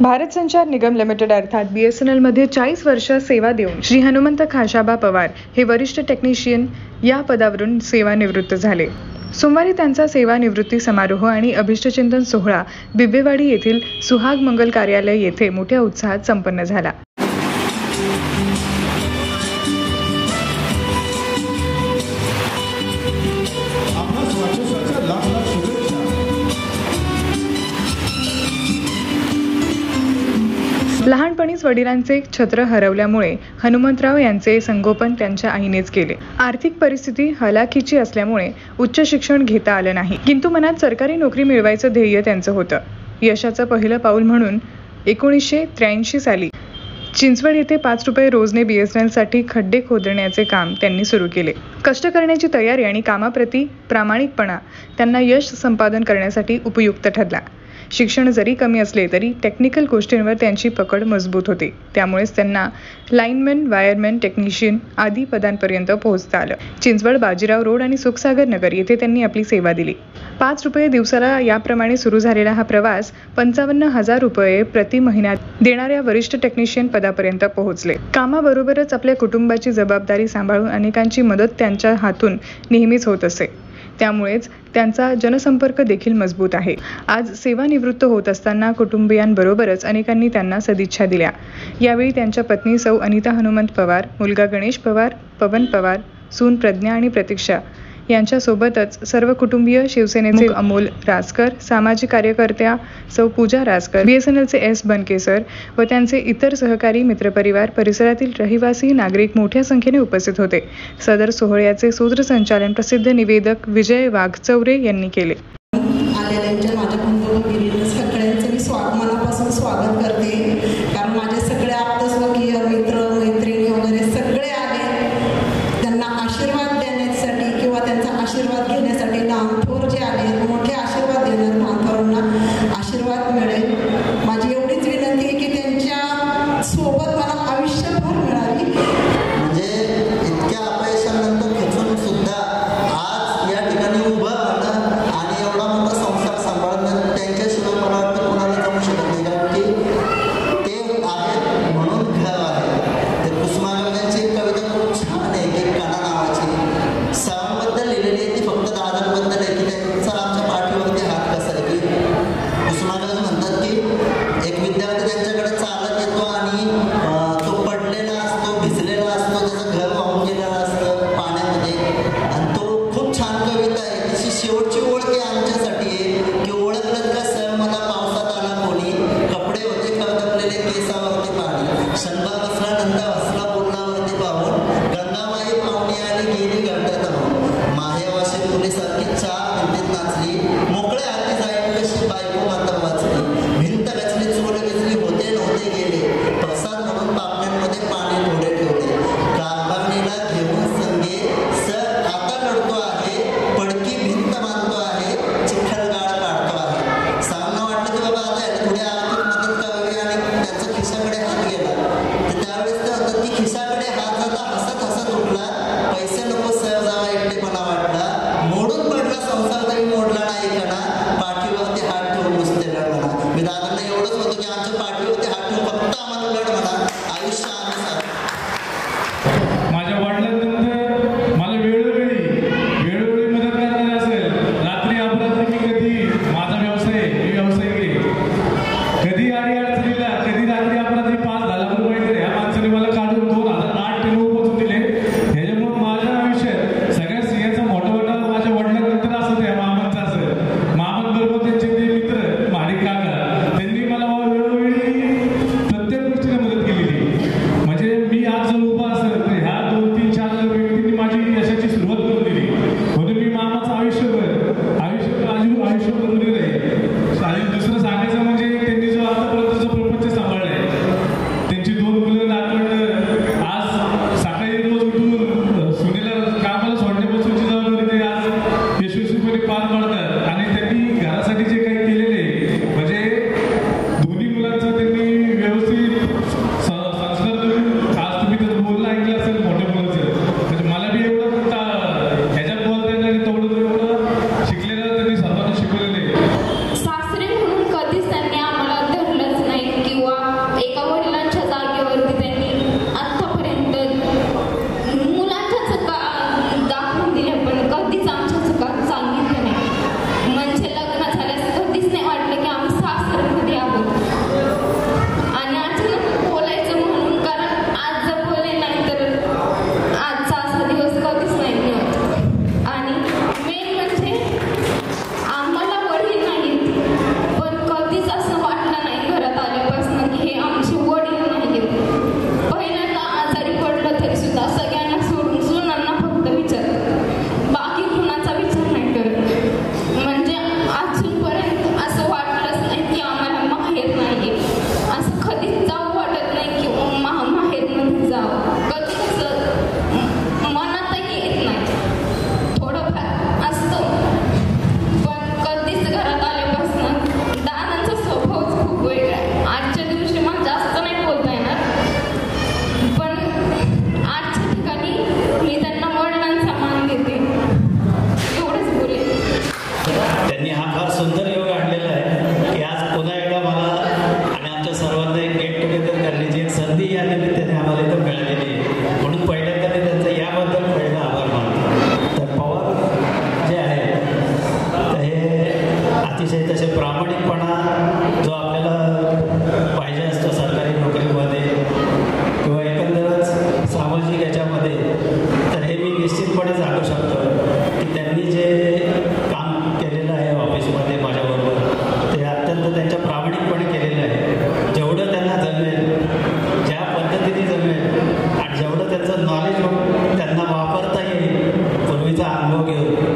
भारत संचार निगम लिमिटेड अर्थात BSNL मध्ये 40 वर्ष सेवा देऊन श्री हनुमंत खाशाबा पवार हे वरिष्ठ टेक्निशियन या पदावरून सेवानिवृत्त झाले। सोमवारी त्यांचा सेवानिवृत्ती समारोह आणि अभिष्टचिंतन सोहळा बिब्बेवाडी येथील सुहाग मंगल कार्यालय येथे मोठ्या उत्साहात संपन्न झाला। लहानपणीच वडिलांचे छत्र हरवल्यामुळे हनुमंतराव यांचे संगोपन त्यांच्या आईनेच केले। आर्थिक परिस्थिती हलाखीची असल्यामुळे उच्च शिक्षण घेता आलं नाही, किंतु मनात सरकारी नोकरी मिळवायचं ध्येय त्यांचं होतं। यशाचं पहिलं पाऊल म्हणून 1983 साली चिंचवड येथे 5 रुपये रोजने BSNL साठी खड्डे खोदण्याचे काम त्यांनी सुरू केले। कष्ट करण्याची तयारी आणि कामाप्रती प्रामाणिकपणा त्यांना यश संपादन करण्यासाठी उपयुक्त ठरला। शिक्षण जरी कमी असले तरी टेक्निकल गोष्टींवर त्यांची पकड मजबूत होती, त्यामुळेच त्यांना लाईनमॅन, वायरमॅन, टेक्निशियन आदी पदांपर्यंत पोहोचता आलं। चिंचवड, बाजीराव रोड आणि सुखसागर नगर येथे त्यांनी आपली सेवा दिली। 5 रुपये दिवसाला याप्रमाणे सुरू झालेला हा प्रवास 55,000 रुपये प्रति महिन्यात देणाऱ्या वरिष्ठ टेक्निशियन पदापर्यंत पोहोचले। कामाबरोबरच आपल्या कुटुंबाची जबाबदारी सांभाळून अनेकांची मदत त्यांच्या हातून नेहमीच होत असे, त्यामुळेच त्यांचा जनसंपर्क देखील मजबूत आहे। आज सेवानिवृत्त होत असताना कुटुंबियांबरोबरच अनेकांनी त्यांना सदिच्छा दिल्या। यावेळी त्यांच्या पत्नी सौ अनिता हनुमंत पवार, मुलगा गणेश पवार, पवन पवार, सून प्रज्ञा आणि प्रतीक्षा यांच्यासोबतच सर्व कुटुंबीय, शिवसेनेचे अमोल रासकर, सामाजिक कार्यकर्त्या सौ पूजा रासकर, BSNLचे S बनकेसर व त्यांचे इतर सहकारी, मित्रपरिवार, परिसरातील रहिवासी नागरिक मोठ्या संख्येने उपस्थित होते। सदर सोहळ्याचे सूत्रसंचालन प्रसिद्ध निवेदक विजय वाघचौरे यांनी केले। मनापासून स्वागत करते, कारण माझे सगळे आप्तस्वकीय मित्र मैत्रिणी वगैरे सगळे आले त्यांना आशीर्वाद देण्यासाठी किंवा त्यांचा आशीर्वाद घेण्यासाठी। लहानथोर जे आले, मोठे आशीर्वाद देणार, लहानथोरांना आशीर्वाद मिळेल। माझी एवढीच विनंती आहे की त्यांच्या सोबत मला आयुष्यभर मिळावी। म्हणजे इतक्या अपयशानंतर खचून सुद्धा आज या ठिकाणी उभं राहणं आणि अनुभव घेऊन